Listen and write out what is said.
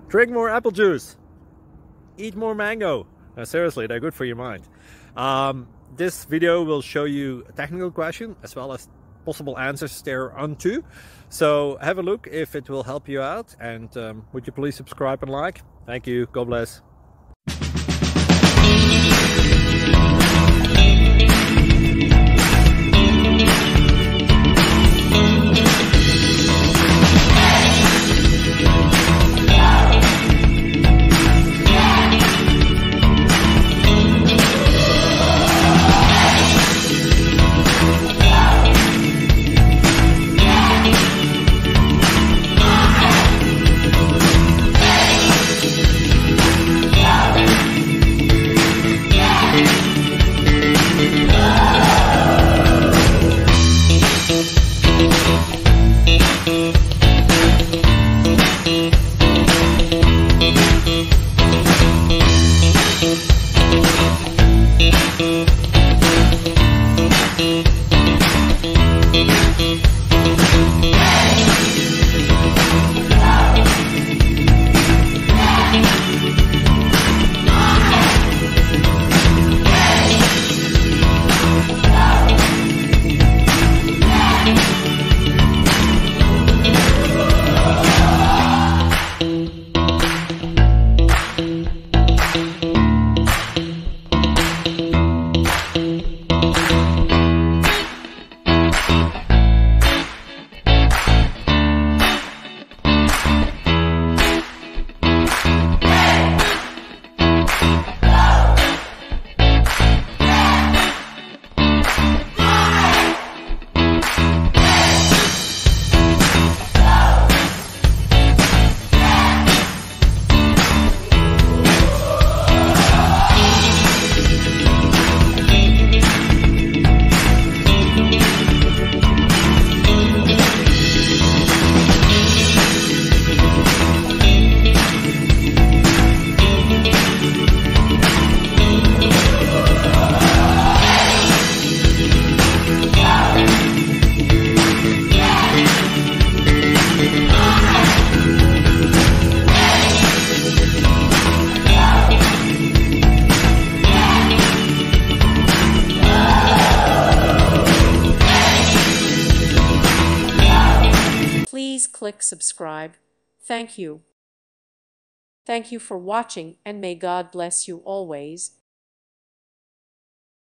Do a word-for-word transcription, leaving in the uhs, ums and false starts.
Drink more apple juice. Eat more mango. No, seriously, they're good for your mind. Um, this video will show you a technical question as well as possible answers thereunto. So have a look if it will help you out, and um, would you please subscribe and like? Thank you. God bless. Please click subscribe. Thank you. Thank you for watching, and may God bless you always.